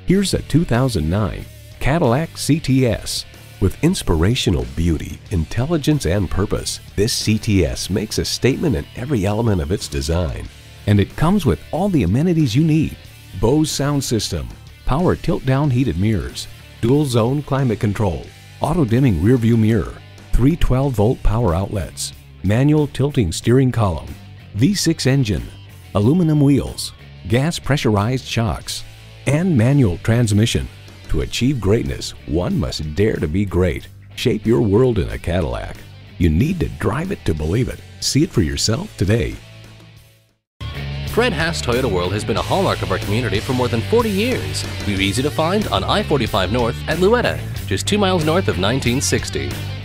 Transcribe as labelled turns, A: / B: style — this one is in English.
A: Here's a 2009 Cadillac CTS. With inspirational beauty, intelligence, and purpose, this CTS makes a statement in every element of its design. And it comes with all the amenities you need: Bose sound system, power tilt-down heated mirrors, dual-zone climate control, auto-dimming rearview mirror, 3 12-volt power outlets, manual tilting steering column, V6 engine, aluminum wheels, gas pressurized shocks, and manual transmission. To achieve greatness, one must dare to be great. Shape your world in a Cadillac. You need to drive it to believe it. See it for yourself today.
B: Fred Haas Toyota World has been a hallmark of our community for more than 40 years. We're easy to find on I-45 North at Louetta, just 2 miles north of 1960.